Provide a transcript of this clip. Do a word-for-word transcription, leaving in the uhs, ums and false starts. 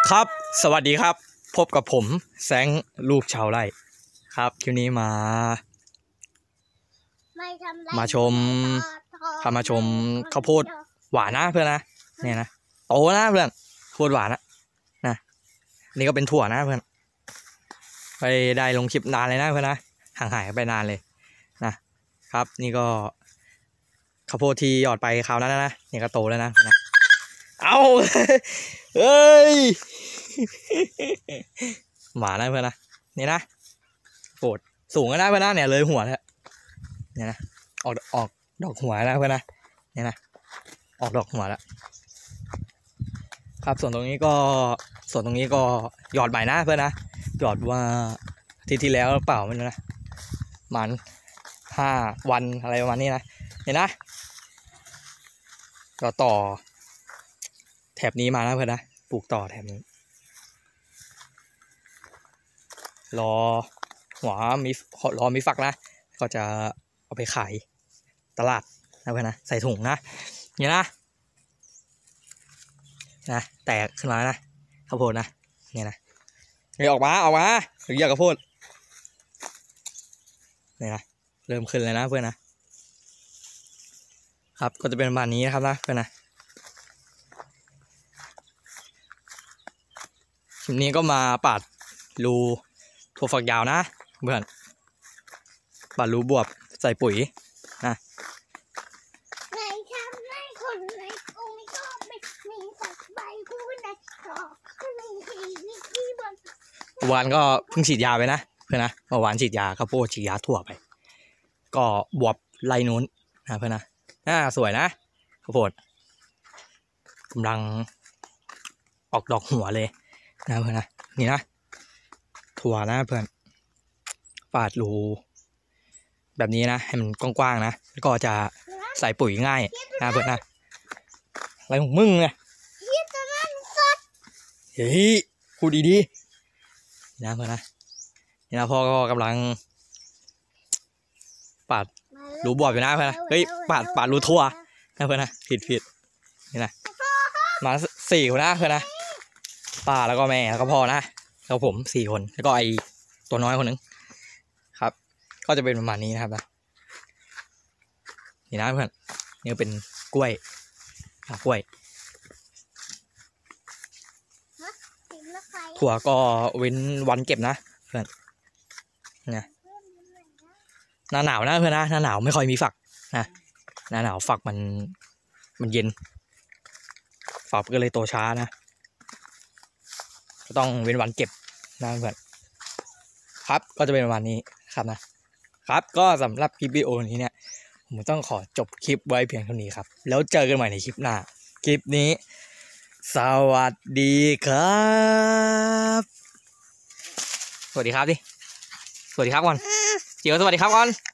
ครับสวัสดีครับพบกับผมแซงลูกชาวไร่ครับคลิปนี้มามาชมพามาชมข้าวโพดหวานนะเพื่อนนะเนี่ยนะโตนะเพื่อนข้าวโพดหวานนะนะนี่ก็เป็นถั่วนะเพื่อนไปได้ลงคลิปนานเลยนะเพื่อนนะห่างหายไปนานเลยนะครับนี่ก็ข้าวโพดที่หยอดไปคราวนั้นนะนี่ก็โตแล้วนะนะเอาเฮ้ยหมานะเพื่อนนะนี่นะโกรธสูงก็ได้เพื่อนนะเนี่ยเลยหัวแล้วเนี่ยนะออกออกดอกหัวแล้วเพื่อนนะเนี่ยนะออกดอกหัวแล้วครับส่วนตรงนี้ก็ส่วนตรงนี้ก็หยอดใหม่นะเพื่อนนะหยอดว่าที่ที่แล้วเปล่าไม่รู้นะมันห้าวันอะไรประมาณนี้นะเนี่ยนะก็ต่อแถบนี้มานะเพื่อนนะปลูกต่อแถบนี้รอหัวมีรอมีฝักนะก็จะเอาไปขายตลาดนะเพื่อนนะใส่ถุงนะเนี่ยนะนะแตกขึ้นมานะข้าวโพดนะเนี่ยนะเฮ้ยออกมาออกมาหรืออยากข้าวโพดเนี่ยนะเริ่มขึ้นเลยนะเพื่อนนะครับก็จะเป็นประมาณนี้นะครับนะเพื่อนนะคลิปนี้ก็มาปาดรูถั่วฝักยาวนะเพื่อนปาดรูบวบใส่ปุ๋ยนะในทำในคนในองค์ก็ไม่มีสักใบผู้ในก็ไม่มีที่บนวานก็เพิ่งฉีดยาไปนะเพื่อนนะเมื่อวานฉีดยาข้าวโพดฉีดยาถั่วไปก็บวบไล่นู้นนะเพื่อนนะน่าสวยนะข้าวโพดกำลังออกดอกหัวเลยนะเพื่อนนะนี่นะถั่วนะเพื่อนปาดรูแบบนี้นะให้มันกว้างๆนะแล้วก็จะใส่ปุ๋ยง่ายนะเพื่อนนะอะไรของมึงเนี่ยเฮ้ยพูดดีๆนะเพื่อนนะนี่นะพ่อก็กำลังปาดรูบวบอยู่นะเพื่อนนะเฮ้ยปาดปาดรูถั่วนะเพื่อนนะผิดผิดนี่นะมาสี่คนนะเพื่อนนะป้าแล้วก็แม่แล้วก็พ่อนะแล้วผมสี่คนแล้วก็ไอตัวน้อยคนหนึ่งครับก็จะเป็นประมาณนี้นะครับนะนี่นะเพื่อนนี่เป็นกล้วยกล้วยถั่วก็เว้นวันเก็บนะเพื่อนนะหน้าหนาวนะเพื่อนนะหน้าหนาวไม่ค่อยมีฝักนะหน้าหนาวฝักมันมันเย็นฝักก็เลยโตช้านะก็ต้องเว้นวันเก็บนะเพื่อนครับก็จะเป็นประมาณนี้ครับนะครับก็สำหรับคลิปวิดีโอนี้เนี่ยผมต้องขอจบคลิปไว้เพียงเท่านี้ครับแล้วเจอกันใหม่ในคลิปหน้าคลิปนี้สวัสดีครับสวัสดีครับดิสวัสดีครับก่อนเจียวสวัสดีครับก่อน